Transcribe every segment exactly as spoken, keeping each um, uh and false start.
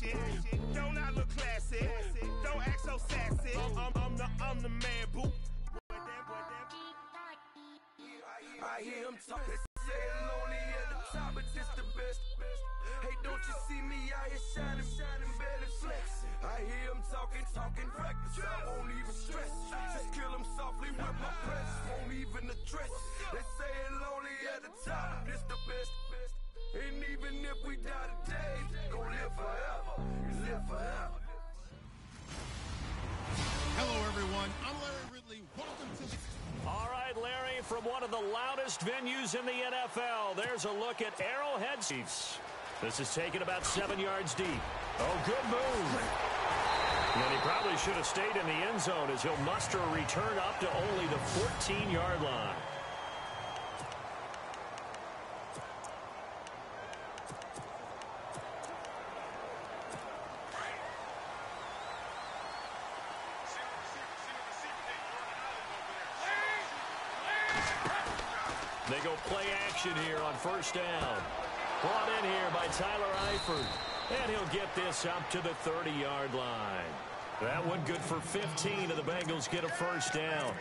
shit. Don't I look classy? Don't act so sassy. I'm, I'm, I'm the, I'm the man, boo. I hear him talk, they say lonely at the top, but this the best. Hey, don't you see me out here shining, shining, barely flex. I hear him talking, talking reckless. I won't even stress. Just kill him softly with my press. Won't even address. They say lonely at the top, this the best. And even if we die today, gon' live forever, live forever. Hello, everyone. I'm Larry Ridley. Welcome to the... All right, Larry, from one of the loudest venues in the N F L, there's a look at Arrowhead Chiefs. This is taken about seven yards deep. Oh, good move. And he probably should have stayed in the end zone as he'll muster a return up to only the fourteen-yard line. They go play action here on first down. Brought in here by Tyler Eifert. And he'll get this up to the thirty-yard line. That one good for fifteen, and the Bengals get a first down.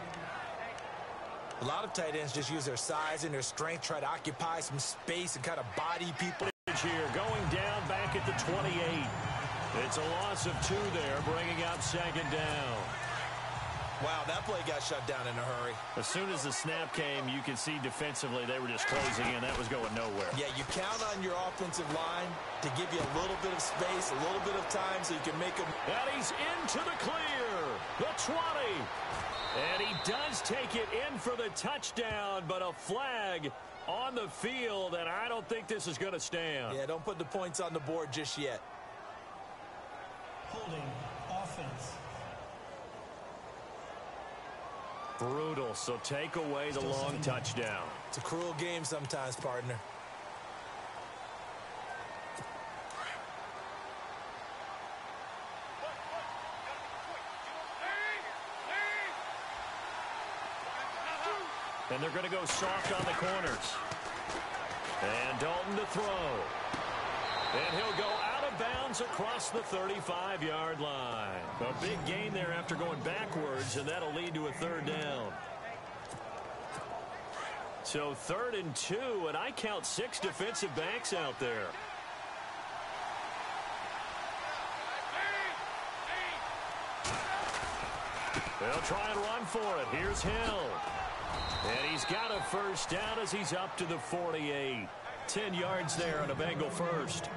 A lot of tight ends just use their size and their strength, try to occupy some space and kind of body people. Here, going down back at the twenty-eight. It's a loss of two there, bringing up second down. Wow, that play got shut down in a hurry. As soon as the snap came, you could see defensively they were just closing in. That was going nowhere. Yeah, you count on your offensive line to give you a little bit of space, a little bit of time so you can make them. And he's into the clear. The twenty. And he does take it in for the touchdown, but a flag on the field, and I don't think this is going to stand. Yeah, don't put the points on the board just yet. Holding offense. Brutal, so take away the long touchdown. It's a cruel game sometimes, partner. And they're going to go soft on the corners. And Dalton to throw. And he'll go out of bounds across the thirty-five-yard line. A big gain there after going backwards, and that'll lead to a third down. So third and two, and I count six defensive backs out there. They'll try and run for it. Here's Hill. And he's got a first down as he's up to the forty-eight. Ten yards there on a Bengal first.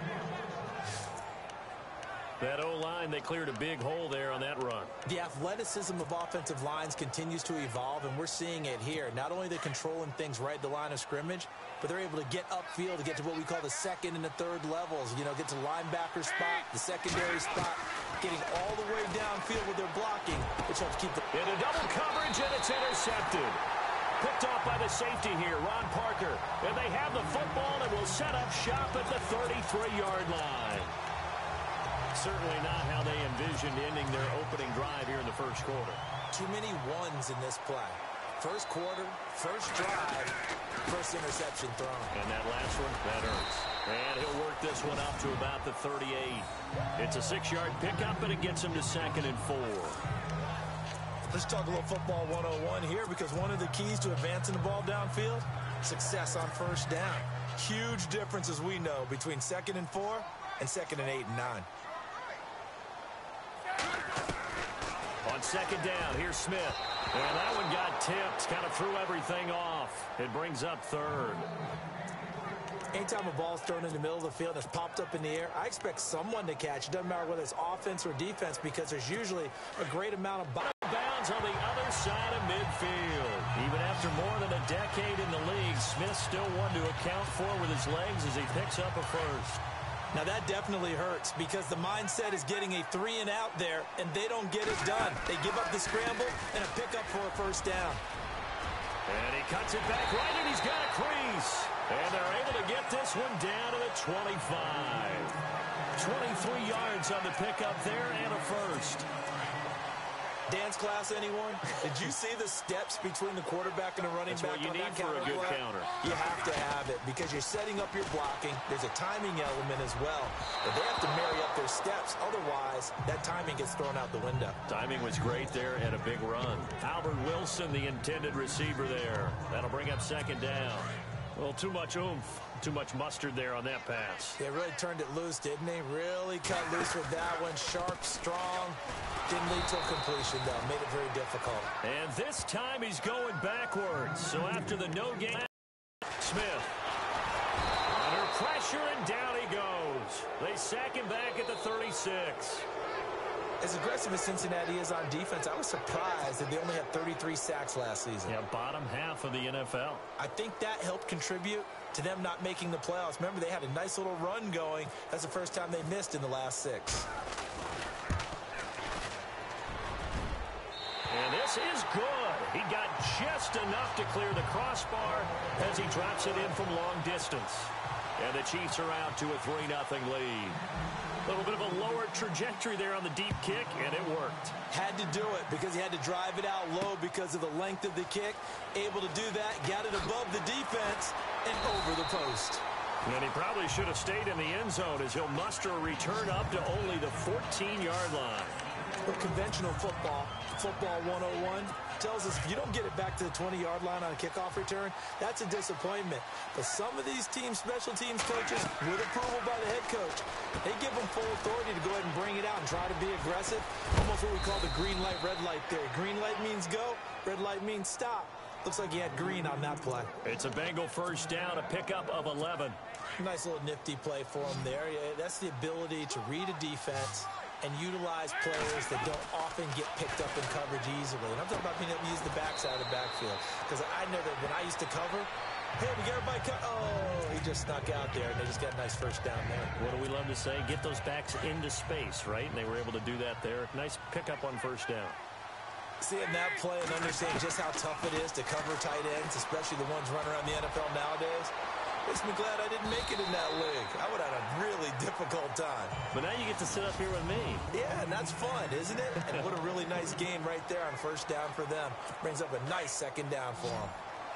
That O-line, they cleared a big hole there on that run. The athleticism of offensive lines continues to evolve, and we're seeing it here. Not only they're controlling things right at the line of scrimmage, but they're able to get upfield to get to what we call the second and the third levels. You know, get to linebacker spot, the secondary spot, getting all the way downfield with their blocking, which helps keep the... Into double coverage, and it's intercepted. Picked off by the safety here, Ron Parker. And they have the football and will set up shop at the thirty-three-yard line. Certainly not how they envisioned ending their opening drive here in the first quarter. Too many ones in this play. First quarter, first drive, first interception thrown. And that last one, that hurts. And he'll work this one up to about the thirty-eight. It's a six-yard pickup, and it gets him to second and four. Let's talk a little football one oh one here, because one of the keys to advancing the ball downfield, success on first down. Huge difference, as we know, between second and four and second and eight and nine. On second down, here's Smith. And that one got tipped, kind of threw everything off. It brings up third. Anytime a ball's thrown in the middle of the field and it's popped up in the air, I expect someone to catch. It doesn't matter whether it's offense or defense, because there's usually a great amount of bounds on the other side of midfield. Even after more than a decade in the league, Smith still one to account for with his legs as he picks up a first. Now that definitely hurts, because the mindset is getting a three and out there, and they don't get it done. They give up the scramble and a pickup for a first down. And he cuts it back right, and he's got a crease. And they're able to get this one down to the twenty-five. twenty-three yards on the pickup there, and a first. Dance class, anyone? Did you see the steps between the quarterback and the running That's back what you on need that for counter a good play? counter. You have to have it because you're setting up your blocking. There's a timing element as well. But they have to marry up their steps. Otherwise, that timing gets thrown out the window. Timing was great there and a big run. Albert Wilson, the intended receiver there. That'll bring up second down. Well, too much oomph. Too much mustard there on that pass. They really turned it loose, didn't they? Really cut loose with that one. Sharp, strong. Didn't lead to a completion, though. Made it very difficult. And this time he's going backwards. So after the no gain, Smith. Under pressure, and down he goes. They sack him back at the thirty-six. As aggressive as Cincinnati is on defense, I was surprised that they only had thirty-three sacks last season. Yeah, bottom half of the N F L. I think that helped contribute to them not making the playoffs. Remember, they had a nice little run going. That's the first time they missed in the last six. And this is good. He got just enough to clear the crossbar as he drops it in from long distance. And the Chiefs are out to a three nothing lead. A little bit of a lower trajectory there on the deep kick, and it worked. Had to do it because he had to drive it out low because of the length of the kick. Able to do that, got it above the defense, and over the post. And he probably should have stayed in the end zone as he'll muster a return up to only the fourteen-yard line. But conventional football, football one oh one, tells us if you don't get it back to the twenty-yard line on a kickoff return, that's a disappointment. But some of these team special teams coaches, with approval by the head coach, they give them full authority to go ahead and bring it out and try to be aggressive. Almost what we call the green light, red light theory. Green light means go, red light means stop. Looks like he had green on that play. It's a Bengal first down, a pickup of eleven. Nice little nifty play for him there. Yeah, that's the ability to read a defense and utilize players that don't often get picked up in coverage easily. And I'm talking about being able to use the backside of the backfield. Because I know that when I used to cover, hey, we got everybody cut. Oh, he just snuck out there, and they just got a nice first down there. What do we love to say? Get those backs into space, right? And they were able to do that there. Nice pickup on first down. Seeing that play and understanding just how tough it is to cover tight ends, especially the ones running around the N F L nowadays, makes me glad I didn't make it in that league. I would have had a really difficult time. But now you get to sit up here with me. Yeah, and that's fun, isn't it? And what a really nice game right there on first down for them. Brings up a nice second down for them.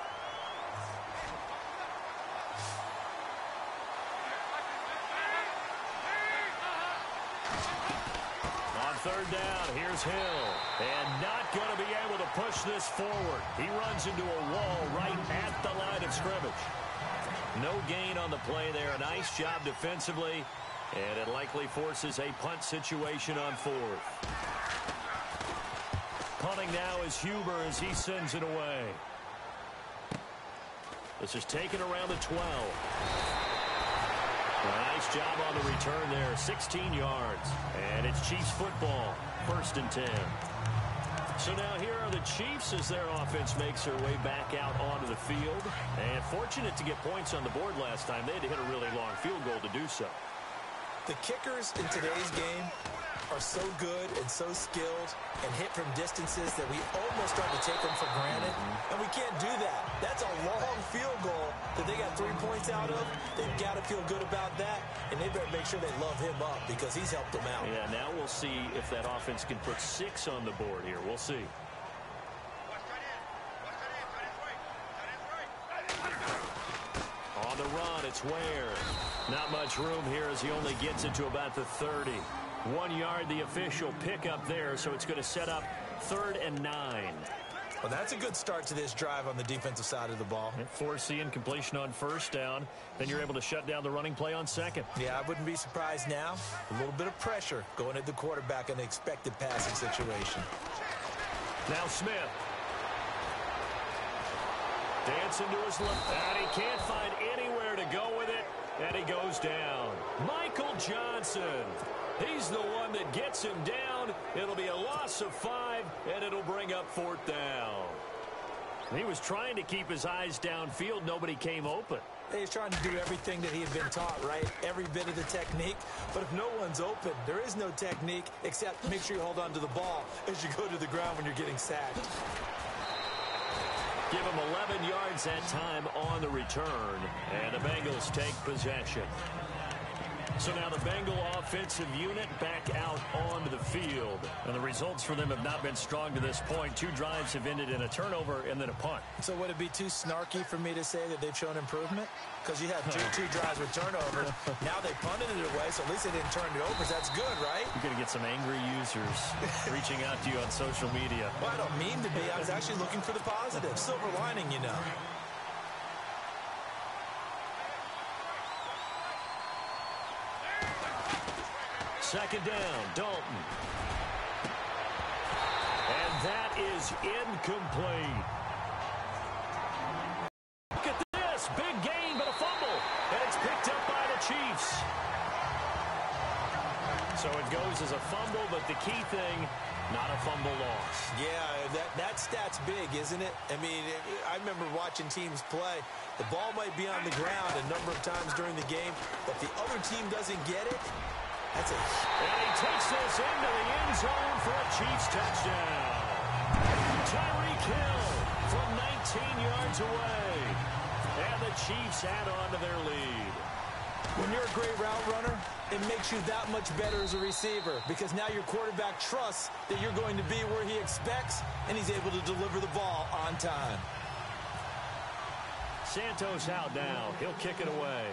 On third down, here's Hill. And not going to be able to push this forward. He runs into a wall right at the line of scrimmage. No gain on the play there. A nice job defensively. And it likely forces a punt situation on fourth. Punting now is Huber as he sends it away. This is taken around the twelve. A nice job on the return there. sixteen yards. And it's Chiefs football. First and ten. So now here are the Chiefs as their offense makes their way back out onto the field. And fortunate to get points on the board last time. They had to hit a really long field goal to do so. The kickers in today's game are so good and so skilled and hit from distances that we almost start to take them for granted. Mm-hmm. And we can't do that. That's a long field goal that they got three points out of. They've got to feel good about that. And they better make sure they love him up because he's helped them out. Yeah, now we'll see if that offense can put six on the board here. We'll see. On the run, it's Ware. Not much room here as he only gets it to about the thirty. One yard, the official pickup there, so it's going to set up third and nine. Well, that's a good start to this drive on the defensive side of the ball. Forcing incompletion on first down. Then you're able to shut down the running play on second. Yeah, I wouldn't be surprised now. A little bit of pressure going at the quarterback in an expected passing situation. Now Smith. Dancing to his left. And he can't find anywhere to go with it. And he goes down. Michael Johnson. He's the one that gets him down. It'll be a loss of five, and it'll bring up fourth down. He was trying to keep his eyes downfield. Nobody came open. He's trying to do everything that he had been taught, right? Every bit of the technique. But if no one's open, there is no technique except make sure you hold on to the ball as you go to the ground when you're getting sacked. Give him eleven yards that time on the return. And the Bengals take possession. So now the Bengal offensive unit back out onto the field. And the results for them have not been strong to this point. Two drives have ended in a turnover and then a punt. So would it be too snarky for me to say that they've shown improvement? Because you have two, two drives with turnovers. Now they punted it away, so at least they didn't turn it over. So that's good, right? You're going to get some angry users reaching out to you on social media. Well, I don't mean to be. I was actually looking for the positive. Silver lining, you know. Second down, Dalton. And that is incomplete. Look at this. Big gain, but a fumble. And it's picked up by the Chiefs. So it goes as a fumble, but the key thing, not a fumble loss. Yeah, that, that stat's big, isn't it? I mean, I remember watching teams play. The ball might be on the ground a number of times during the game, but the other team doesn't get it. That's it. And he takes this into the end zone for a Chiefs touchdown. Tyreek Hill from nineteen yards away. And the Chiefs add on to their lead. When you're a great route runner, it makes you that much better as a receiver because now your quarterback trusts that you're going to be where he expects, and he's able to deliver the ball on time. Santos out now. He'll kick it away.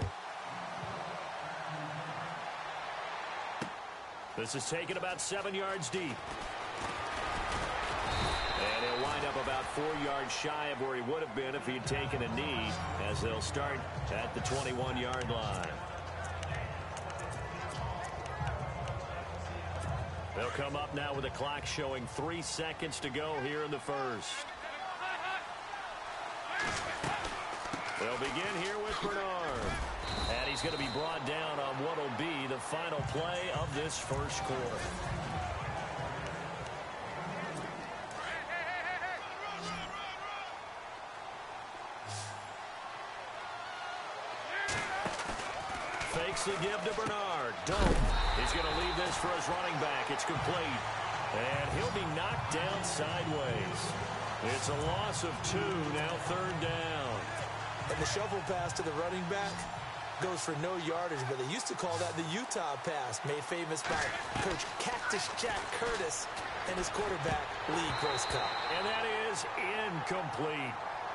This is taken about seven yards deep. And he'll wind up about four yards shy of where he would have been if he'd taken a knee, as they'll start at the twenty-one yard line. They'll come up now with the clock showing three seconds to go here in the first. They'll begin here with Bernard. And he's going to be brought down on what will be the final play of this first quarter. Fakes the give to Bernard. Don't. He's going to leave this for his running back. It's complete. And he'll be knocked down sideways. It's a loss of two, now third down. And the shovel pass to the running back goes for no yardage, but they used to call that the Utah pass, made famous by Coach Cactus Jack Curtis and his quarterback, Lee Grosskopf. And that is incomplete.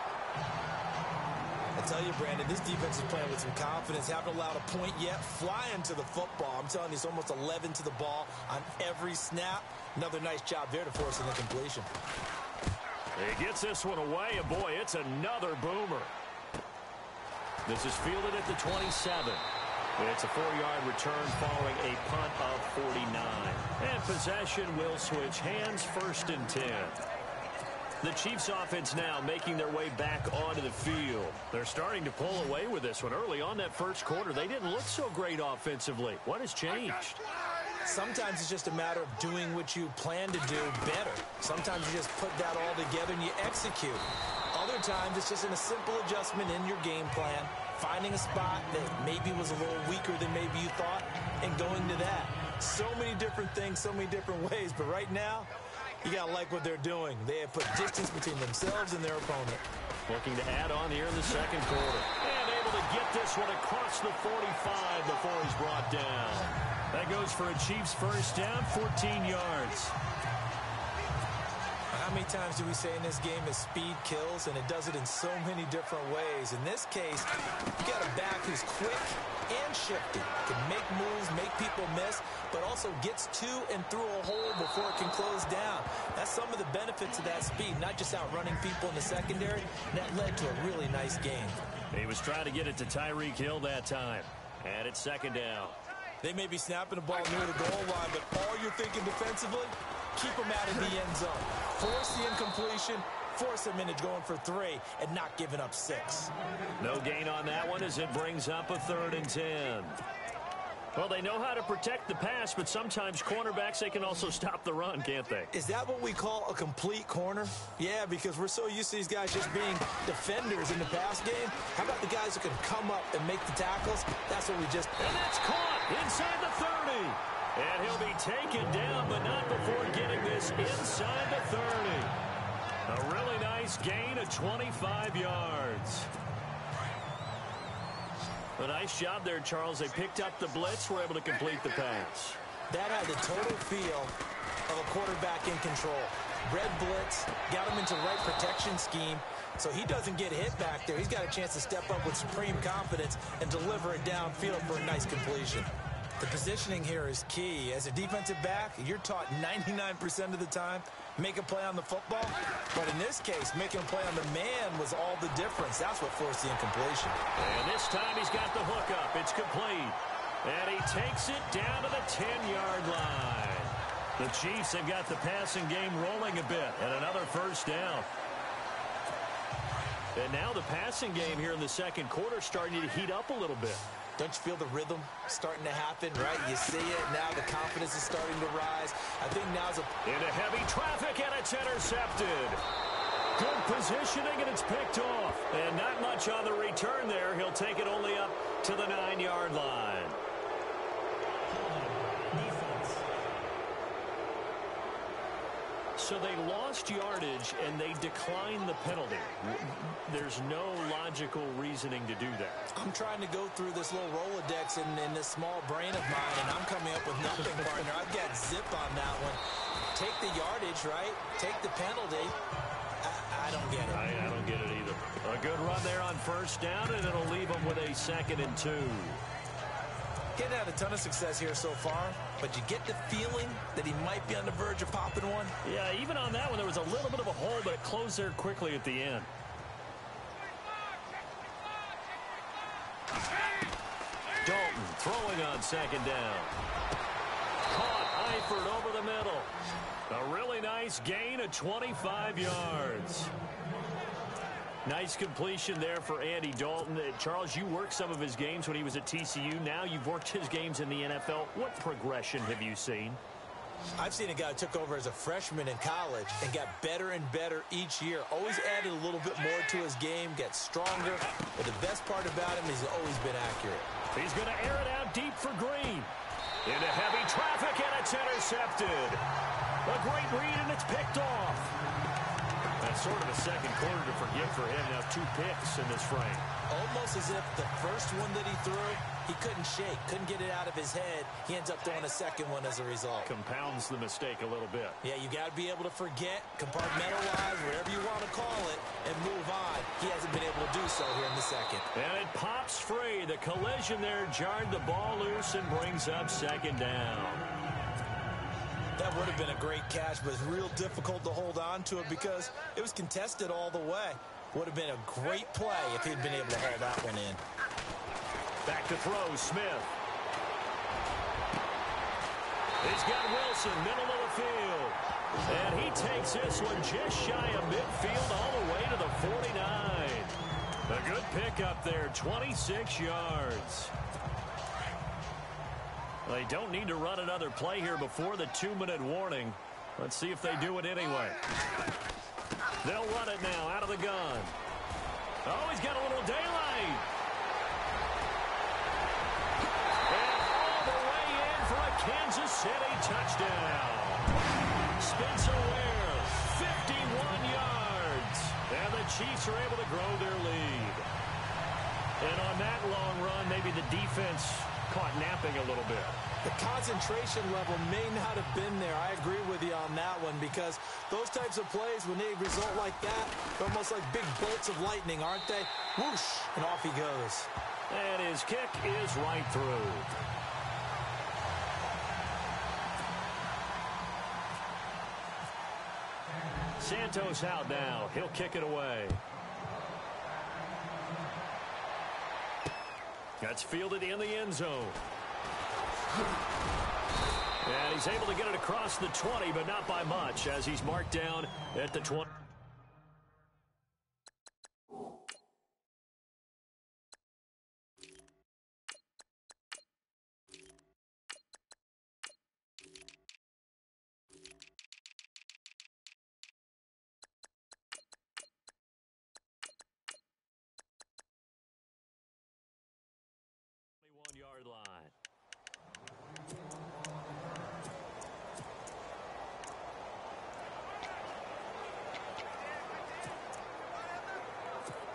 I tell you, Brandon, this defense is playing with some confidence. Haven't allowed a point yet. Flying to the football. I'm telling you, it's almost eleven to the ball on every snap. Another nice job there to force an incompletion. He gets this one away, and boy, it's another boomer. This is fielded at the twenty-seven. It's a four-yard return following a punt of forty-nine. And possession will switch hands, first and ten. The Chiefs offense now making their way back onto the field. They're starting to pull away with this one. Early on that first quarter, they didn't look so great offensively. What has changed? Sometimes it's just a matter of doing what you plan to do better. Sometimes you just put that all together and you execute. Other times it's just in a simple adjustment in your game plan, finding a spot that maybe was a little weaker than maybe you thought, and going to that. So many different things, so many different ways, but right now, you got to like what they're doing. They have put distance between themselves and their opponent. Looking to add on here in the second quarter. And able to get this one across the forty-five before he's brought down. That goes for a Chiefs first down, fourteen yards. How many times do we say in this game is speed kills, and it does it in so many different ways. In this case, you got a back who's quick and shifty, can make moves, make people miss, but also gets to and through a hole before it can close down. That's some of the benefits of that speed, not just outrunning people in the secondary. That led to a really nice game. He was trying to get it to Tyreek Hill that time, and it's second down. They may be snapping the ball near the goal line, but all you're thinking defensively, keep them out of the end zone. Force the incompletion, force them into going for three, and not giving up six. No gain on that one as it brings up a third and ten. Well, they know how to protect the pass, but sometimes cornerbacks, they can also stop the run, can't they? Is that what we call a complete corner? Yeah, because we're so used to these guys just being defenders in the pass game. How about the guys who can come up and make the tackles? That's what we just... And that's caught inside the thirty. And he'll be taken down, but not before getting this inside the thirty. A really nice gain of twenty-five yards. A nice job there, Charles. They picked up the blitz, were able to complete the pass. That had the total feel of a quarterback in control. Red blitz, got him into the right protection scheme, so he doesn't get hit back there. He's got a chance to step up with supreme confidence and deliver it downfield for a nice completion. The positioning here is key. As a defensive back, you're taught ninety-nine percent of the time, make a play on the football. But in this case, making a play on the man was all the difference. That's what forced the incompletion. And this time he's got the hook up. It's complete. And he takes it down to the ten-yard line. The Chiefs have got the passing game rolling a bit. And another first down. And now the passing game here in the second quarter starting to heat up a little bit. Don't you feel the rhythm starting to happen, right? You see it now. The confidence is starting to rise. I think now's a... Into heavy traffic, and it's intercepted. Good positioning, and it's picked off. And not much on the return there. He'll take it only up to the nine-yard line. So they lost yardage, and they declined the penalty. There's no logical reasoning to do that. I'm trying to go through this little Rolodex in, in this small brain of mine, and I'm coming up with nothing, partner. I've got zip on that one. Take the yardage, right? Take the penalty. I, I don't get it. I, I don't get it either. A good run there on first down, and it'll leave them with a second and two. Getting had a ton of success here so far, but you get the feeling that he might be on the verge of popping one. Yeah, even on that one, there was a little bit of a hole, but it closed there quickly at the end. Dalton throwing on second down. Caught Eifert over the middle. A really nice gain of twenty-five yards. Nice completion there for Andy Dalton. Uh, Charles, you worked some of his games when he was at T C U. Now you've worked his games in the N F L. What progression have you seen? I've seen a guy who took over as a freshman in college and got better and better each year. Always added a little bit more to his game, gets stronger. But the best part about him is he's always been accurate. He's going to air it out deep for Green. Into heavy traffic, and it's intercepted. A great read, and it's picked off. That's sort of a second quarter to forgive for him. Now two picks in this frame. Almost as if the first one that he threw, he couldn't shake, couldn't get it out of his head. He ends up throwing a second one as a result. Compounds the mistake a little bit. Yeah, you got to be able to forget, compartmentalize, whatever you want to call it, and move on. He hasn't been able to do so here in the second. And it pops free. The collision there jarred the ball loose and brings up second down. That would have been a great catch, but it's real difficult to hold on to it because it was contested all the way. Would have been a great play if he'd been able to hold that one in. Back to throw, Smith. He's got Wilson, middle of the field. And he takes this one just shy of midfield all the way to the forty-nine. A good pickup there, twenty-six yards. They don't need to run another play here before the two-minute warning. Let's see if they do it anyway. They'll run it now out of the gun. Oh, he's got a little daylight. And all the way in for a Kansas City touchdown. Spencer Ware, fifty-one yards. And the Chiefs are able to grow their lead. And on that long run, maybe the defense caught napping a little bit. The concentration level may not have been there. I agree with you on that one because those types of plays, when they result like that, they're almost like big bolts of lightning, aren't they? Whoosh, and off he goes. And his kick is right through. Santos out now. He'll kick it away. That's fielded in the end zone. And he's able to get it across the twenty, but not by much, as he's marked down at the twenty. Yard line.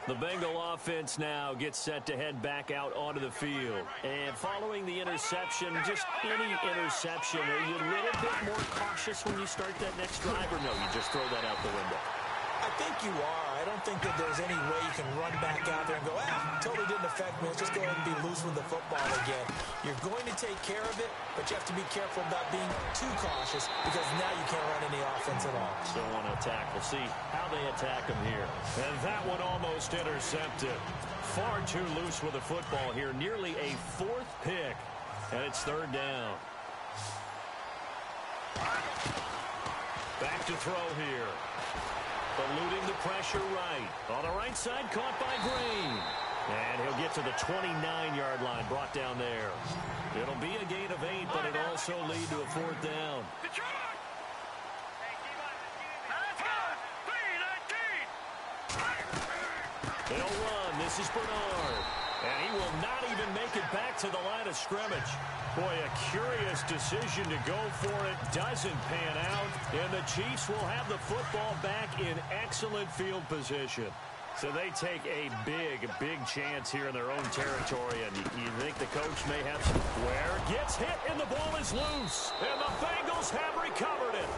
The Bengal offense now gets set to head back out onto the field. And following the interception, just any interception, are you a little bit more cautious when you start that next drive, or no, you just throw that out the window? I think you are. I don't think that there's any way you can run back out there and go, ah, totally didn't affect me. Let's just go ahead and be loose with the football again. You're going to take care of it, but you have to be careful about being too cautious because now you can't run any offense at all. Still want to attack. We'll see how they attack him here. And that one almost intercepted. Far too loose with the football here. Nearly a fourth pick. And it's third down. Back to throw here. Eluding the pressure right. On the right side, caught by Green. And he'll get to the twenty-nine-yard line, brought down there. It'll be a gain of eight, but it also lead to a fourth down. They'll run. This is Bernard. And he will not even make it back to the line of scrimmage. Boy, a curious decision to go for it. Doesn't pan out. And the Chiefs will have the football back in excellent field position. So they take a big, big chance here in their own territory. And you think the coach may have some... Where gets hit and the ball is loose. And the Bengals have recovered it.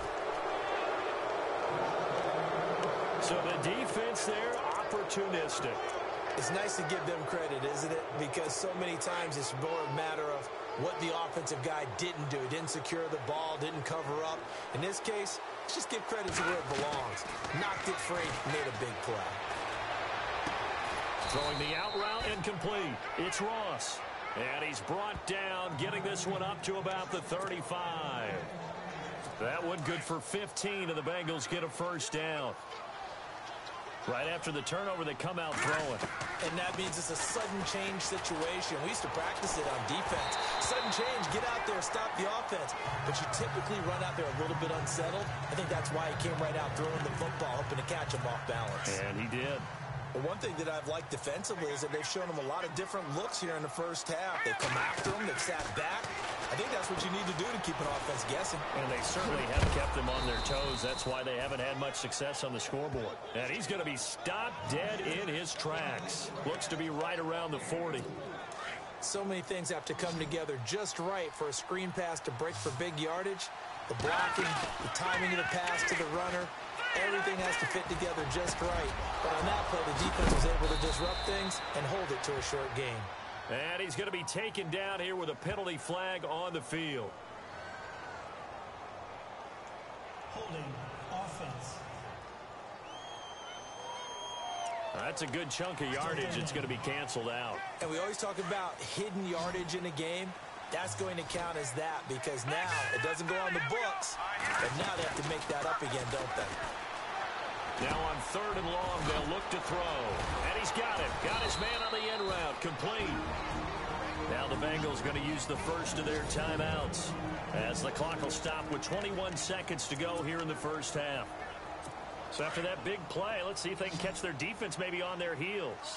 So the defense there, opportunistic. It's nice to give them credit, isn't it? Because so many times it's more a matter of what the offensive guy didn't do. Didn't secure the ball, didn't cover up. In this case, let's just give credit to where it belongs. Knocked it free, made a big play. Throwing the out route incomplete. It's Ross. And he's brought down, getting this one up to about the thirty-five. That one good for fifteen, and the Bengals get a first down. Right after the turnover, they come out throwing. And that means it's a sudden change situation. We used to practice it on defense. Sudden change, get out there, stop the offense. But you typically run out there a little bit unsettled. I think that's why he came right out throwing the football, hoping to catch him off balance. And he did. But one thing that I've liked defensively is that they've shown him a lot of different looks here in the first half. They've come after him. They've sat back. I think that's what you need to do to keep an offense guessing. And they certainly have kept them on their toes. That's why they haven't had much success on the scoreboard. And he's going to be stopped dead in his tracks. Looks to be right around the forty. So many things have to come together just right for a screen pass to break for big yardage. The blocking, the timing of the pass to the runner. Everything has to fit together just right. But on that play, the defense was able to disrupt things and hold it to a short gain. And he's going to be taken down here with a penalty flag on the field. Holding offense. That's a good chunk of yardage. It's going to be canceled out. And we always talk about hidden yardage in a game. That's going to count as that because now it doesn't go on the books, but now they have to make that up again, don't they? Now on third and long, they'll look to throw. And he's got it. Got his man on the end route. Complete. Now the Bengals going to use the first of their timeouts as the clock will stop with twenty-one seconds to go here in the first half. So after that big play, let's see if they can catch their defense maybe on their heels.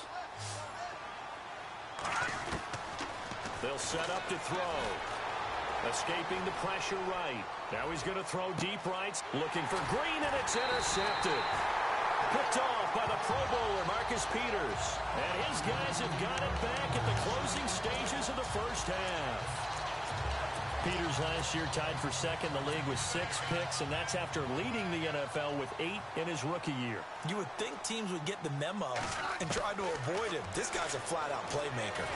They'll set up to throw. Escaping the pressure right. Now he's going to throw deep right. Looking for Green, and it's intercepted. Picked off by the Pro Bowler, Marcus Peters. And his guys have got it back at the closing stages of the first half. Peters last year tied for second in the league with six picks, and that's after leading the N F L with eight in his rookie year. You would think teams would get the memo and try to avoid him. This guy's a flat-out playmaker.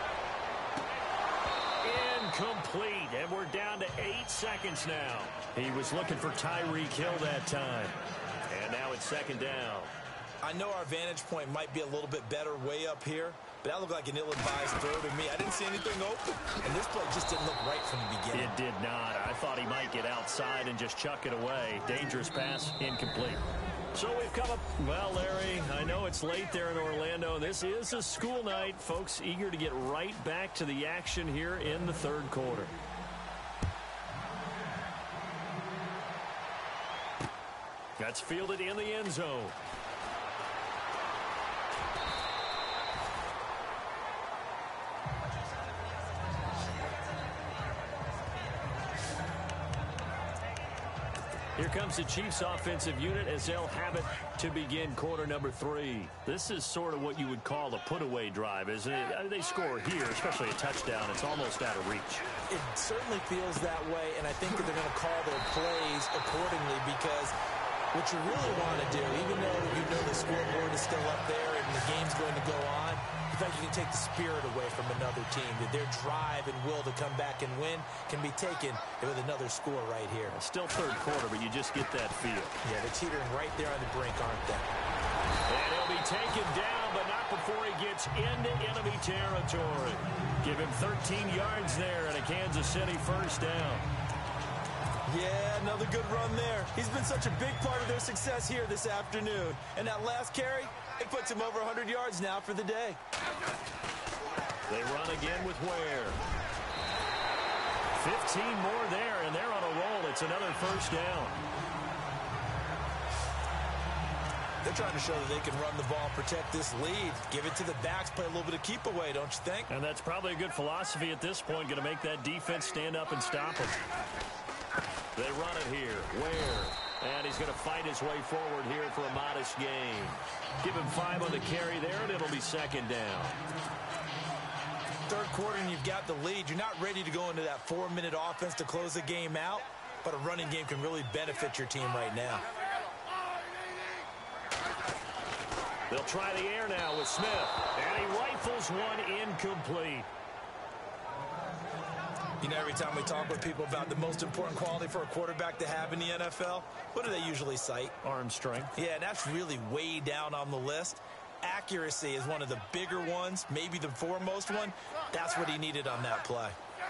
Incomplete, and we're down to eight seconds now. He was looking for Tyreek Hill that time. And now it's second down. I know our vantage point might be a little bit better way up here, but that looked like an ill-advised throw to me. I didn't see anything open, and this play just didn't look right from the beginning. It did not. I thought he might get outside and just chuck it away. Dangerous pass, incomplete. So we've come up, well, Larry, I know it's late there in Orlando. This is a school night. Folks eager to get right back to the action here in the third quarter. That's fielded in the end zone. Here comes the Chiefs offensive unit as they'll have it to begin quarter number three. This is sort of what you would call a put-away drive, isn't it? They score here, especially a touchdown. It's almost out of reach. It certainly feels that way, and I think that they're going to call their plays accordingly because what you really want to do, even though you know the scoreboard is still up there and the game's going to go on, the fact you can take the spirit away from another team, that their drive and will to come back and win can be taken with another score right here. Still third quarter, but you just get that feel. Yeah, they're teetering right there on the brink, aren't they? And he'll be taken down, but not before he gets into enemy territory. Give him thirteen yards there and a Kansas City first down. Yeah, another good run there. He's been such a big part of their success here this afternoon. And that last carry, it puts him over one hundred yards now for the day. They run again with Ware. fifteen more there, and they're on a roll. It's another first down. They're trying to show that they can run the ball, protect this lead. Give it to the backs, play a little bit of keep away, don't you think? And that's probably a good philosophy at this point, going to make that defense stand up and stop them. They run it here. Ware. And he's going to fight his way forward here for a modest gain. Give him five on the carry there, and it'll be second down. Third quarter, and you've got the lead. You're not ready to go into that four-minute offense to close the game out, but a running game can really benefit your team right now. They'll try the air now with Smith, and he rifles one incomplete. You know, every time we talk with people about the most important quality for a quarterback to have in the N F L, what do they usually cite? Arm strength. Yeah, and that's really way down on the list. Accuracy is one of the bigger ones, maybe the foremost one. That's what he needed on that play.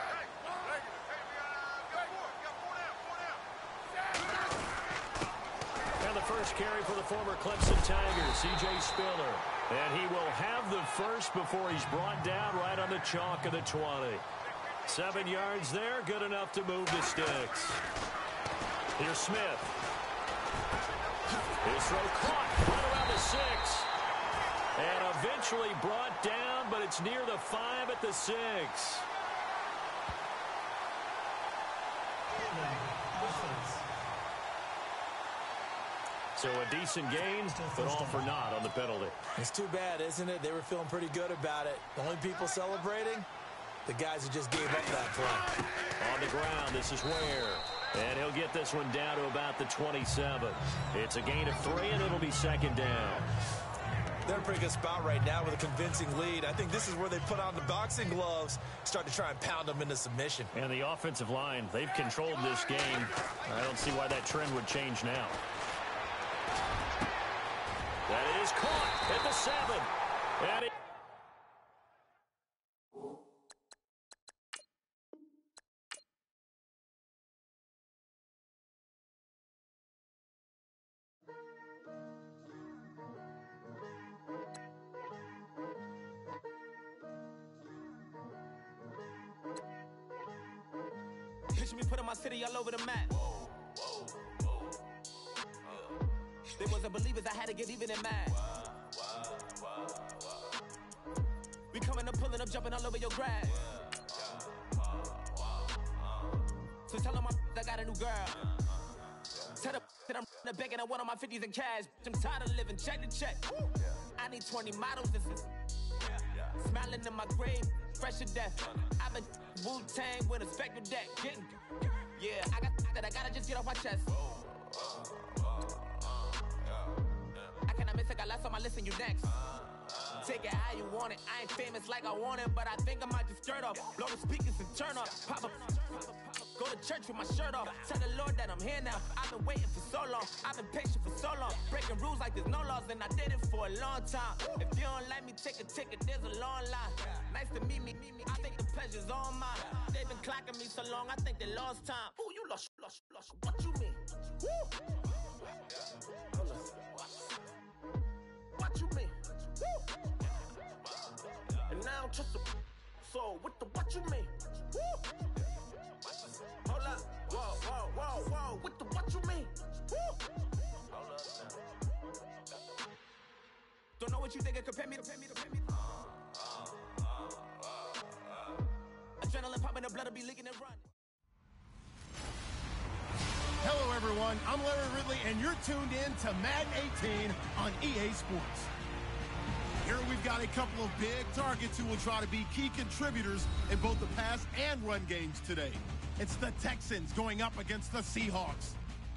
And the first carry for the former Clemson Tigers, C J Spiller. And he will have the first before he's brought down right on the chalk of the twenty. Seven yards there, good enough to move the sticks. Here's Smith. His throw caught right around the six. And eventually brought down, but it's near the five at the six. So a decent gain, but all for naught on the penalty. It's too bad, isn't it? They were feeling pretty good about it. The only people celebrating, the guys who just gave up that play. On the ground, this is Ware. And he'll get this one down to about the twenty-seven. It's a gain of three, and it'll be second down. They're in a pretty good spot right now with a convincing lead. I think this is where they put on the boxing gloves, start to try and pound them into submission. And the offensive line, they've controlled this game. I don't see why that trend would change now. That is caught at the seven. And it Picture me putting my city all over the map. Whoa, whoa, whoa. Uh, they wasn't believers, I had to get even in mad. We coming up, pulling up, jumping all over your grass. So tell them I got a new girl. Tell them that I'm begging at one of my fifties in cash. I'm tired of living check to check. I need twenty models. This is smiling in my grave, fresh to death. I've been Wu-Tang with a spectral deck. Getting, yeah, I got that. I gotta just get off my chest. I cannot miss it. Got last on my list and you next. Take it how you want it. I ain't famous like I want it, but I think I might just skirt off. Blow the speakers and turn up. Pop up. Go to church with my shirt off. Tell the Lord that I'm here now. I've been waiting for so long. I've been patient for so long. Breaking rules like there's no laws, and I did it for a long time. If you don't like me, take a ticket. There's a long line. Nice to meet me. I think the pleasure's all mine. They've been clocking me so long, I think they lost time. Ooh, you lost, lost, lost. What you mean? Woo. What you mean? Woo. And now I don't trust the so what the what you mean? Woo. Hold up, whoa, whoa, whoa, whoa, what the what you mean? Woo. Hold up now. Don't know what you think it compare me to, compare me to, compare me to. Adrenaline popping, the blood will be leaking and run. Hello, everyone. everyone. I'm Larry Ridley, and you're tuned in to Madden eighteen on E A Sports. Here we've got a couple of big targets who will try to be key contributors in both the pass and run games today. It's the Texans going up against the Seahawks.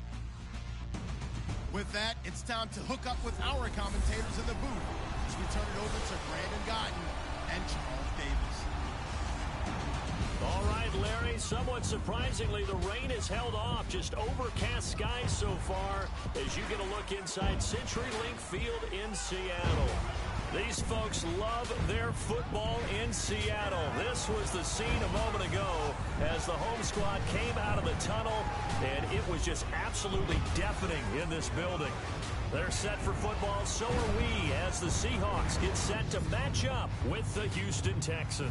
With that, it's time to hook up with our commentators in the booth as we turn it over to Brandon Gaudin and Charles Davis. All right, Larry, somewhat surprisingly, the rain has held off. Just overcast skies so far as you get a look inside CenturyLink Field in Seattle. These folks love their football in Seattle. This was the scene a moment ago as the home squad came out of the tunnel, and it was just absolutely deafening in this building. They're set for football, so are we, as the Seahawks get set to match up with the Houston Texans.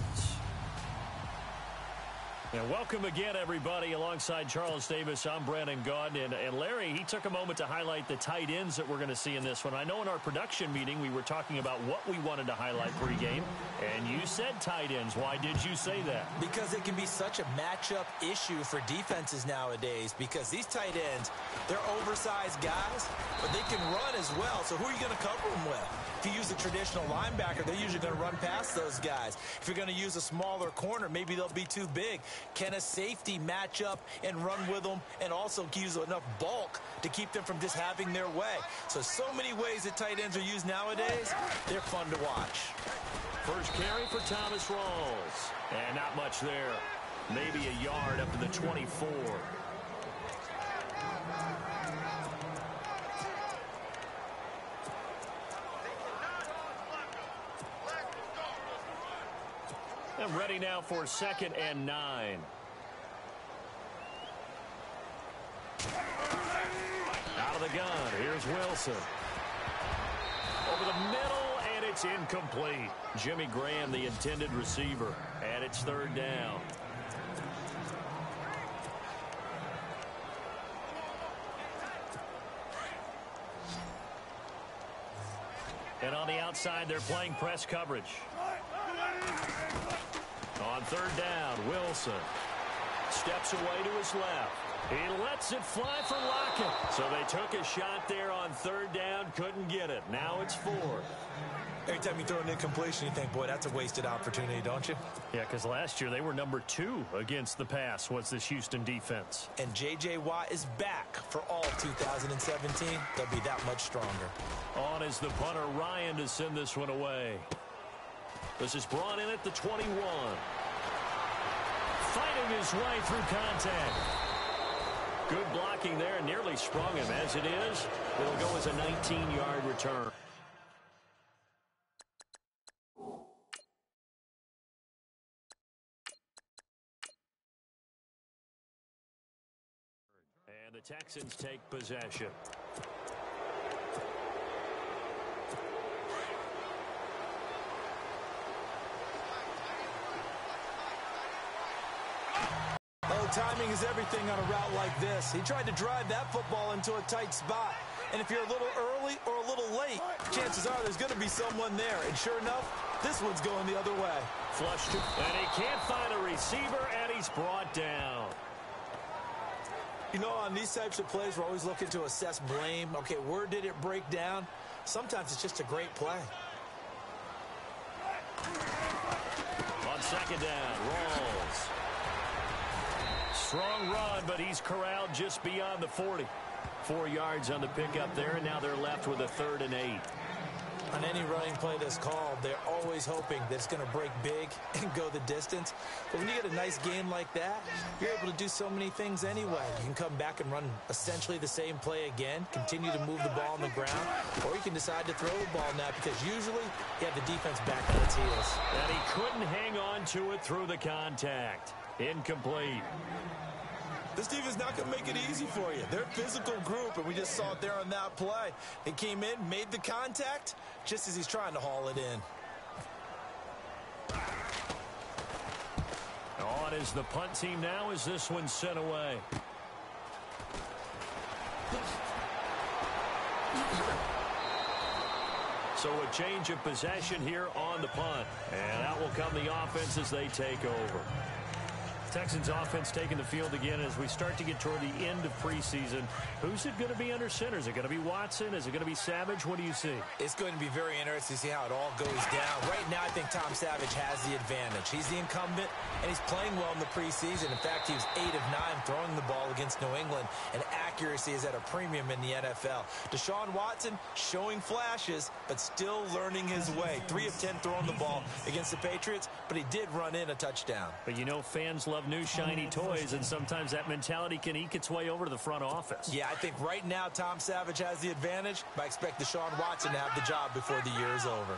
And welcome again, everybody. Alongside Charles Davis, I'm Brandon Gaudin. And, and Larry, he took a moment to highlight the tight ends that we're going to see in this one. I know in our production meeting we were talking about what we wanted to highlight pregame, and you said tight ends. Why did you say that? Because it can be such a matchup issue for defenses nowadays, because these tight ends, they're oversized guys, but they can run as well. So who are you going to cover them with? If you use a traditional linebacker, they're usually going to run past those guys. If you're going to use a smaller corner, maybe they'll be too big. Can a safety match up and run with them and also use enough bulk to keep them from just having their way? So, so many ways that tight ends are used nowadays. They're fun to watch. First carry for Thomas Rawls. And not much there. Maybe a yard up to the twenty-four. And ready now for second and nine. Out of the gun, here's Wilson. Over the middle, and it's incomplete. Jimmy Graham, the intended receiver, and it's third down. And on the outside, they're playing press coverage. On third down, Wilson steps away to his left. He lets it fly for Lockett. So they took a shot there on third down, couldn't get it. Now it's fourth. Every time you throw an incompletion, you think, boy, that's a wasted opportunity, don't you? Yeah, because last year they were number two against the pass, was this Houston defense. And J J. Watt is back for all two thousand seventeen. They'll be that much stronger. On is the punter, Ryan, to send this one away. This is brought in at the twenty-one. Fighting his way through contact. Good blocking there, nearly sprung him. As it is, it'll go as a nineteen-yard return. And the Texans take possession. Oh, timing is everything on a route like this. He tried to drive that football into a tight spot. And if you're a little early or a little late, chances are there's going to be someone there. And sure enough, this one's going the other way. Flushed it, and he can't find a receiver, and he's brought down. You know, on these types of plays, we're always looking to assess blame. Okay, where did it break down? Sometimes it's just a great play. On second down, Rawls. Strong run, but he's corralled just beyond the forty. Four yards on the pickup there, and now they're left with a third and eight. On any running play that's called, they're always hoping that it's going to break big and go the distance. But when you get a nice game like that, you're able to do so many things anyway. You can come back and run essentially the same play again, continue to move the ball on the ground, or you can decide to throw the ball now because usually you have the defense back on its heels. And he couldn't hang on to it through the contact. Incomplete. This defense not going to make it easy for you. They're a physical group, and we just saw it there on that play. They came in, made the contact, just as he's trying to haul it in. On is the punt team now as this one's sent away. So a change of possession here on the punt. And out will come the offense as they take over. Texans offense taking the field again as we start to get toward the end of preseason. Who's it going to be under center? Is it going to be Watson? Is it going to be Savage? What do you see? It's going to be very interesting to see how it all goes down. Right now, I think Tom Savage has the advantage. He's the incumbent, and he's playing well in the preseason. In fact, he was eight of nine throwing the ball against New England, and accuracy is at a premium in the N F L. Deshaun Watson showing flashes, but still learning his way. Three of ten throwing the ball against the Patriots, but he did run in a touchdown. But you know, fans love new shiny toys, and sometimes that mentality can eke its way over to the front office. Yeah, I think right now Tom Savage has the advantage, but I expect Deshaun Watson to have the job before the year is over.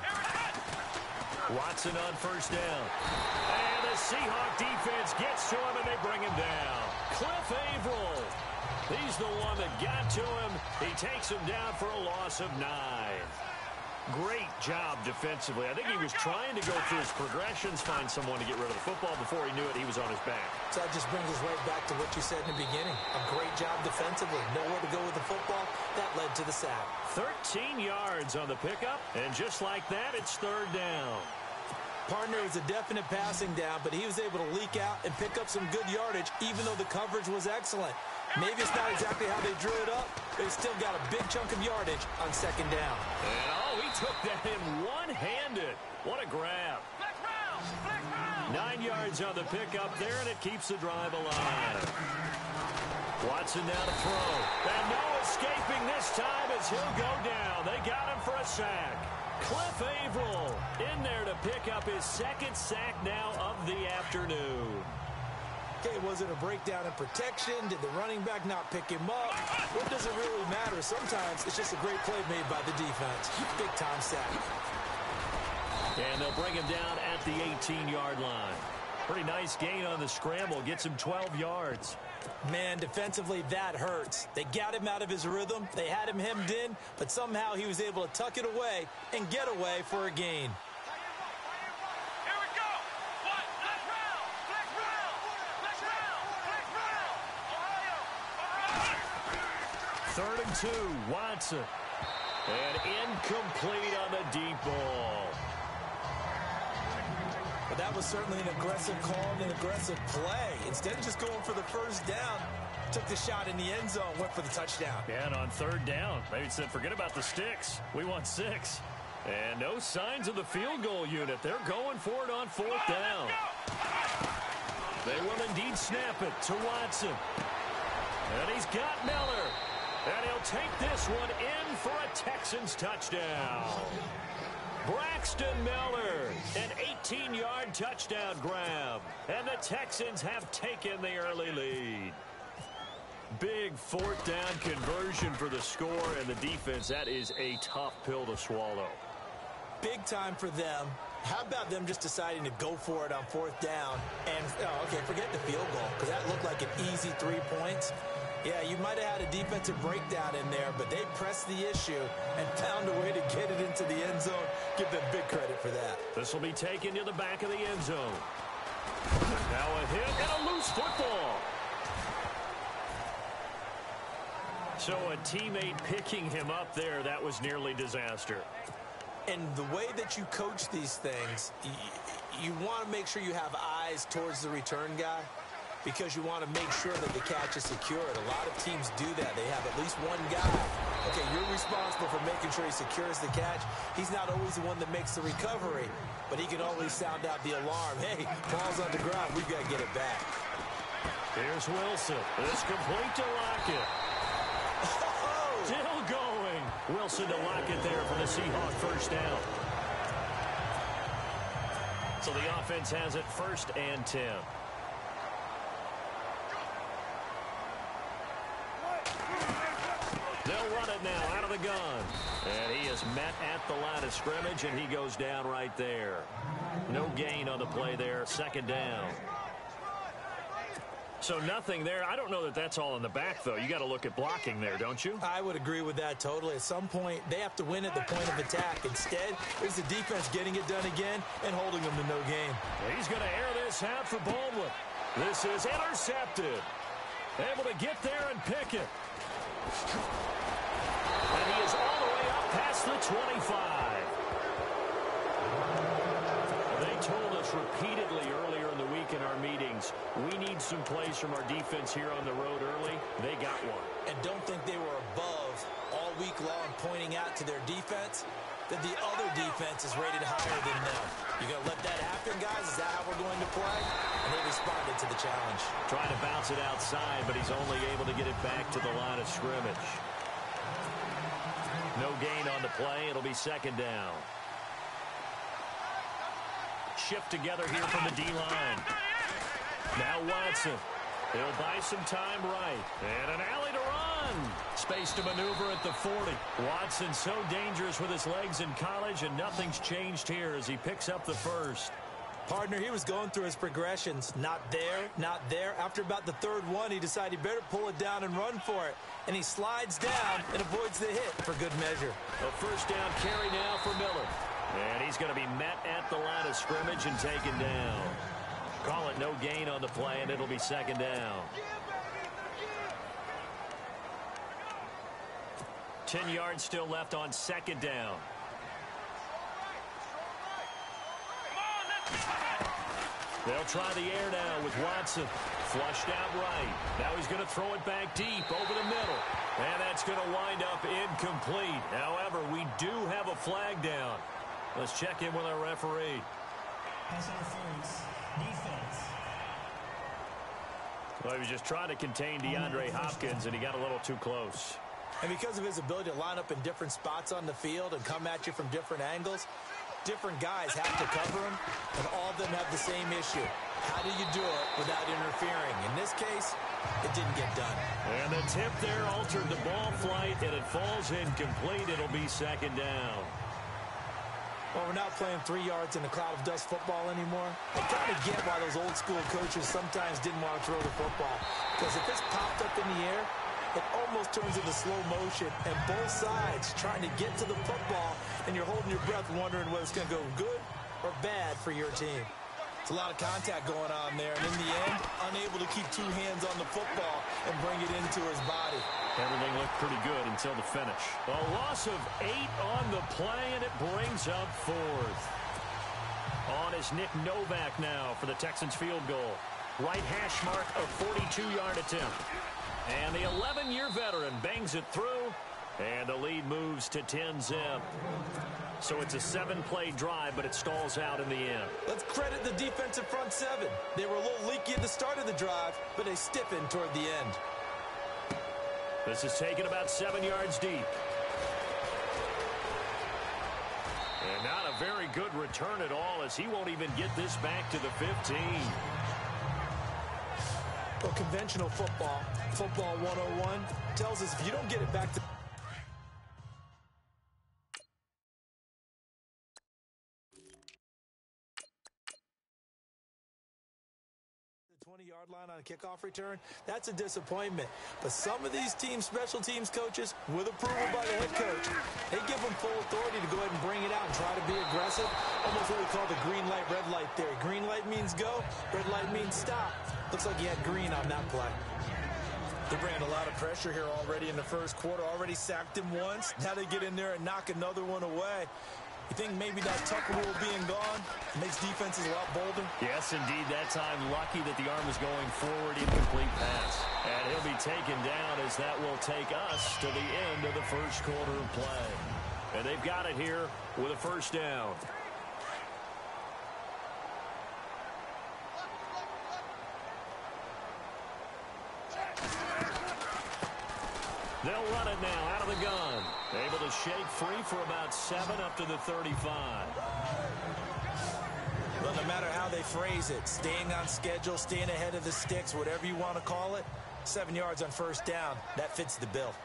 Watson on first down. And the Seahawk defense gets to him, and they bring him down. Cliff Averill. He's the one that got to him. He takes him down for a loss of nine. Great job defensively. I think he was trying to go through his progressions, find someone to get rid of the football. Before he knew it, he was on his back. So that just brings us right back to what you said in the beginning. A great job defensively. Nowhere to go with the football. That led to the sack. thirteen yards on the pickup, and just like that, it's third down. Partner was a definite passing down, but he was able to leak out and pick up some good yardage, even though the coverage was excellent. Maybe it's not exactly how they drew it up, but he still got a big chunk of yardage on second down. And oh, he took that in one-handed. What a grab. Nine yards on the pickup there, and it keeps the drive alive. Watson now to throw. And no escaping this time as he'll go down. They got him for a sack. Cliff Averill in there to pick up his second sack now of the afternoon. Okay, was it a breakdown in protection? Did the running back not pick him up? What does it really matter? Sometimes it's just a great play made by the defense. Big time sack. And they'll bring him down at the eighteen-yard line. Pretty nice gain on the scramble. Gets him twelve yards. Man, defensively, that hurts. They got him out of his rhythm. They had him hemmed in, but somehow he was able to tuck it away and get away for a gain. Third and two, Watson. And incomplete on the deep ball. But that was certainly an aggressive call and an aggressive play. Instead of just going for the first down, took the shot in the end zone, went for the touchdown. And on third down, they said, forget about the sticks. We want six. And no signs of the field goal unit. They're going for it on fourth down. They will indeed snap it to Watson. And he's got Miller. And he'll take this one in for a Texans touchdown. Braxton Miller, an eighteen-yard touchdown grab. And the Texans have taken the early lead. Big fourth down conversion for the score, and the defense, that is a tough pill to swallow. Big time for them. How about them just deciding to go for it on fourth down? And, oh, okay, forget the field goal, because that looked like an easy three points. Yeah, you might have had a defensive breakdown in there, but they pressed the issue and found a way to get it into the end zone. Give them big credit for that. This will be taken to the back of the end zone. Now a hit and a loose football. So a teammate picking him up there, that was nearly disaster. And the way that you coach these things, you, you want to make sure you have eyes towards the return guy, because you want to make sure that the catch is secured. A lot of teams do that. They have at least one guy. Okay, you're responsible for making sure he secures the catch. He's not always the one that makes the recovery, but he can always sound out the alarm. Hey, ball's on the ground. We've got to get it back. Here's Wilson. It's complete to Lockett. Oh! Still going. Wilson to Lockett there for the Seahawk first down. So the offense has it first and ten. They'll run it now out of the gun. And he is met at the line of scrimmage, and he goes down right there. No gain on the play there. Second down. So nothing there. I don't know that that's all in the back, though. You got to look at blocking there, don't you? I would agree with that totally. At some point, they have to win at the point of attack. Instead, it's the defense getting it done again and holding them to no gain. He's going to air this out for Baldwin. This is intercepted. Able to get there and pick it. And he is all the way up past the twenty-five. They told us this repeatedly earlier in the week in our meetings. We need some plays from our defense here on the road early. They got one. And don't think they were above all week long pointing out to their defense that the other defense is rated higher than them. You going to let that happen, guys? Is that how we're going to play? And they responded to the challenge. Trying to bounce it outside, but he's only able to get it back to the line of scrimmage. No gain on the play. It'll be second down. Shift together here from the D-line. Now Watson. He'll buy some time right. And an alley to run. Space to maneuver at the forty. Watson so dangerous with his legs in college, and nothing's changed here as he picks up the first. Partner, he was going through his progressions. Not there, not there. After about the third one, he decided he better pull it down and run for it. And he slides down and avoids the hit for good measure. A first down carry now for Miller. And he's going to be met at the line of scrimmage and taken down. Call it no gain on the play, and it'll be second down. Ten yards still left on second down. They'll try the air now with Watson. Flushed out right. Now he's going to throw it back deep over the middle. And that's going to wind up incomplete. However, we do have a flag down. Let's check in with our referee. Pass interference. Defense. Well, he was just trying to contain DeAndre Hopkins, and he got a little too close. And because of his ability to line up in different spots on the field and come at you from different angles, different guys have to cover him, and all of them have the same issue. How do you do it without interfering? In this case, it didn't get done. And the tip there altered the ball flight, and it falls incomplete. It'll be second down. Well, we're not playing three yards in a cloud of dust football anymore. I kind of get why those old school coaches sometimes didn't want to throw the football. Because if it's popped up in the air, it almost turns into slow motion, and both sides trying to get to the football, and you're holding your breath wondering whether it's going to go good or bad for your team. It's a lot of contact going on there, and in the end, unable to keep two hands on the football and bring it into his body. Everything looked pretty good until the finish. A loss of eight on the play, and it brings up fourth. On is Nick Novak now for the Texans field goal. Right hash mark, a forty-two yard attempt. And the eleven-year veteran bangs it through, and the lead moves to ten zip. So it's a seven-play drive, but it stalls out in the end. Let's credit the defensive front seven. They were a little leaky at the start of the drive, but they stiffened toward the end. This is taken about seven yards deep. And not a very good return at all, as he won't even get this back to the fifteen. Well, conventional football, football one oh one, tells us if you don't get it back to twenty-yard line on a kickoff return, that's a disappointment. But some of these team special teams coaches, with approval by the head coach, they give them full authority to go ahead and bring it out and try to be aggressive. Almost what we call the green light, red light theory. Green light means go, red light means stop. Looks like he had green on that play. They bring a lot of pressure here already in the first quarter. Already sacked him once. Now they get in there and knock another one away. You think maybe that Tucker rule being gone makes defenses a lot bolder? Yes, indeed. That time, lucky that the arm was going forward, incomplete pass. And he'll be taken down as that will take us to the end of the first quarter of play. And they've got it here with a first down. They'll run it now out of the gun. Able to shake free for about seven up to the thirty-five. Well, no matter how they phrase it, staying on schedule, staying ahead of the sticks, whatever you want to call it, seven yards on first down, that fits the bill.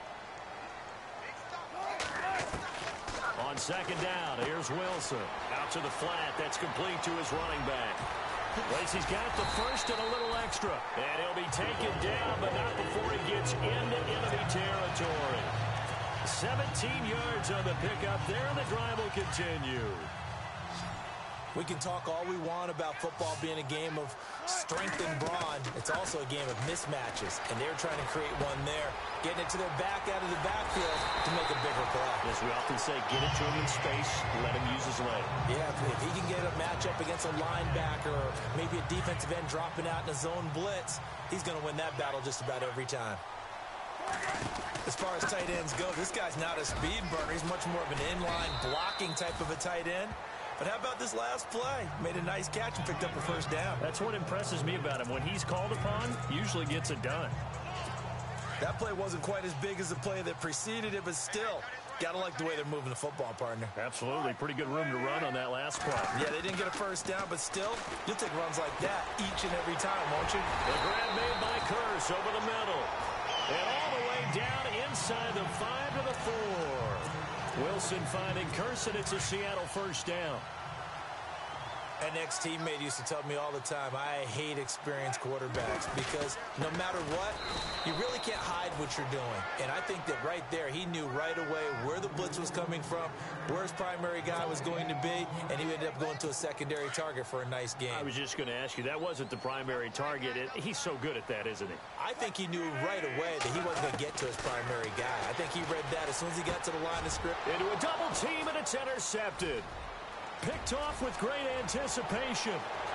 On second down, here's Wilson. Out to the flat. That's complete to his running back. Lacey's got the first and a little extra. And he'll be taken down, but not before he gets into enemy territory. seventeen yards on the pickup there, and the drive will continue. We can talk all we want about football being a game of strength and brawn. It's also a game of mismatches, and they're trying to create one there, getting it to their back out of the backfield to make a bigger play. As we often say, get it to him in space, let him use his leg. Yeah, if, if he can get a matchup against a linebacker or maybe a defensive end dropping out in a zone blitz, he's going to win that battle just about every time. As far as tight ends go, this guy's not a speed burner. He's much more of an inline blocking type of a tight end. But how about this last play? Made a nice catch and picked up a first down. That's what impresses me about him. When he's called upon, usually gets it done. That play wasn't quite as big as the play that preceded it, but still, gotta like the way they're moving the football, partner. Absolutely. Pretty good room to run on that last play. Yeah, they didn't get a first down, but still, you'll take runs like that each and every time, won't you? The grab made by Kearse over the middle. And all the way down inside the five to the four. Wilson finding Kearse, and it's a Seattle first down. An ex-teammate used to tell me all the time, I hate experienced quarterbacks because no matter what, you really can't hide what you're doing. And I think that right there, he knew right away where the blitz was coming from, where his primary guy was going to be, and he ended up going to a secondary target for a nice game. I was just going to ask you, that wasn't the primary target. It, he's so good at that, isn't he? I think he knew right away that he wasn't going to get to his primary guy. I think he read that as soon as he got to the line of script. Into a double team, and it's intercepted. Picked off with great anticipation.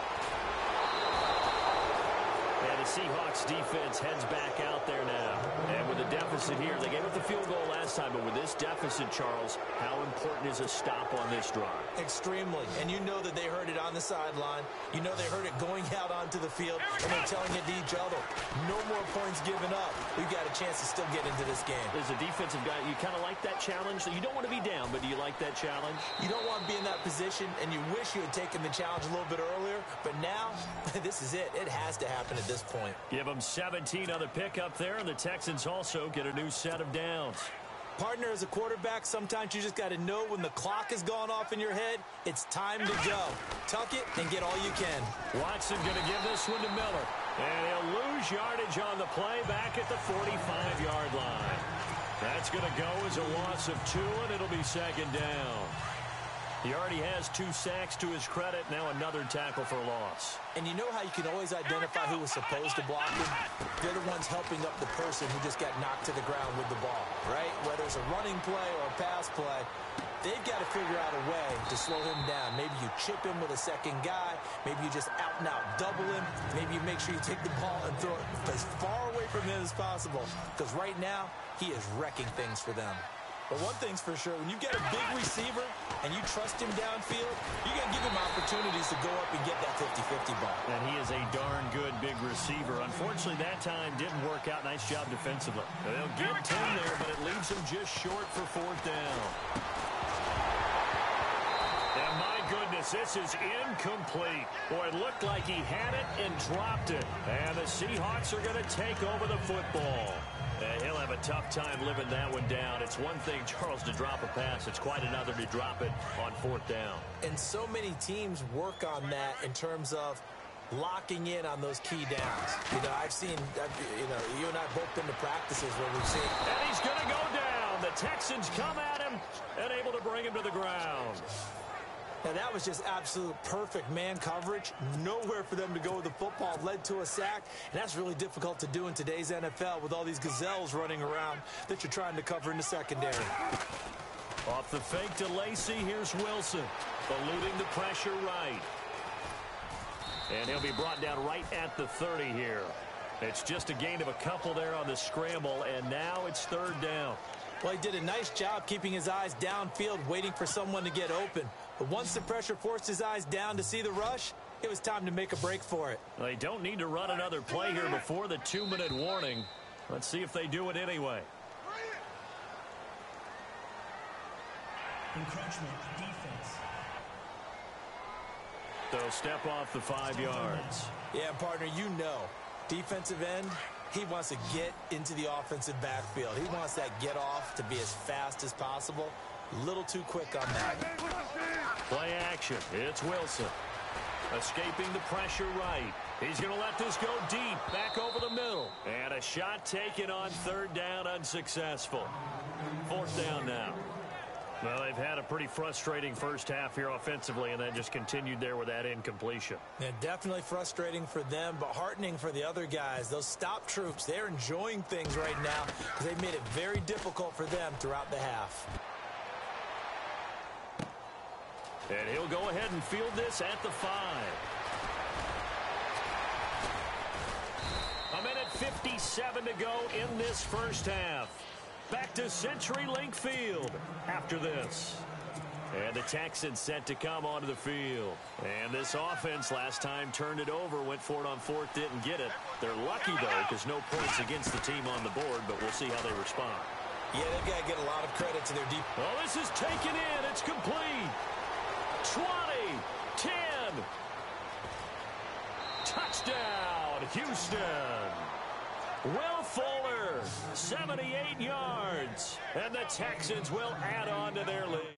And the Seahawks defense heads back out there now. And with a deficit here, they gave up the field goal last time, but with this deficit, Charles, how important is a stop on this drive? Extremely. And you know that they heard it on the sideline. You know they heard it going out onto the field, and they're telling it to each other. No more points given up. We've got a chance to still get into this game. As a defensive guy, you kind of like that challenge? You don't want to be down, but do you like that challenge? You don't want to be in that position, and you wish you had taken the challenge a little bit earlier, but now, this is it. It has to happen at this point. Give them seventeen on the pickup there, and the Texans also get a new set of downs. Partner, as a quarterback, sometimes you just got to know when the clock has gone off in your head, it's time to go. Tuck it and get all you can. Watson going to give this one to Miller. And he'll lose yardage on the play back at the forty-five-yard line. That's going to go as a loss of two, and it'll be second down. He already has two sacks to his credit. Now another tackle for loss. And you know how you can always identify who was supposed to block him? They're the ones helping up the person who just got knocked to the ground with the ball, right? Whether it's a running play or a pass play, they've got to figure out a way to slow him down. Maybe you chip him with a second guy. Maybe you just out and out double him. Maybe you make sure you take the ball and throw it as far away from him as possible. Because right now, he is wrecking things for them. But one thing's for sure, when you've got a big receiver and you trust him downfield, you're going to give him opportunities to go up and get that fifty fifty ball. And he is a darn good big receiver. Unfortunately, that time didn't work out. Nice job defensively. They'll get ten there, but it leaves him just short for fourth down. And my goodness, this is incomplete. Boy, it looked like he had it and dropped it. And the Seahawks are going to take over the football. Uh, he'll have a tough time living that one down. It's one thing, Charles, to drop a pass. It's quite another to drop it on fourth down. And so many teams work on that in terms of locking in on those key downs. You know, I've seen, you know, you and I have both been to practices where we've seen. And he's going to go down. The Texans come at him and able to bring him to the ground. Now, that was just absolute perfect man coverage. Nowhere for them to go with the football. Led to a sack, and that's really difficult to do in today's N F L with all these gazelles running around that you're trying to cover in the secondary. Off the fake to Lacy, here's Wilson, eluding the pressure right. And he'll be brought down right at the thirty here. It's just a gain of a couple there on the scramble, and now it's third down. Well, he did a nice job keeping his eyes downfield, waiting for someone to get open. But once the pressure forced his eyes down to see the rush, it was time to make a break for it. They don't need to run another play here before the two-minute warning. Let's see if they do it anyway. Encroachment defense. So step off the five yards. Yeah, partner, you know, defensive end, he wants to get into the offensive backfield. He wants that get off to be as fast as possible. A little too quick on that. Play action. It's Wilson. Escaping the pressure right. He's going to let this go deep. Back over the middle. And a shot taken on third down, unsuccessful. Fourth down now. Well, they've had a pretty frustrating first half here offensively, and then just continued there with that incompletion. Yeah, definitely frustrating for them, but heartening for the other guys. Those stop troops, they're enjoying things right now because they've made it very difficult for them throughout the half. And he'll go ahead and field this at the five. A minute fifty-seven to go in this first half. Back to CenturyLink Field after this. And the Texans set to come onto the field. And this offense last time turned it over, went for it on fourth, didn't get it. They're lucky, though, because no points against the team on the board, but we'll see how they respond. Yeah, they've got to get a lot of credit to their deep. Oh, this is taken in. It's complete. twenty, ten. Touchdown, Houston. Will Fuller, seventy-eight yards. And the Texans will add on to their lead.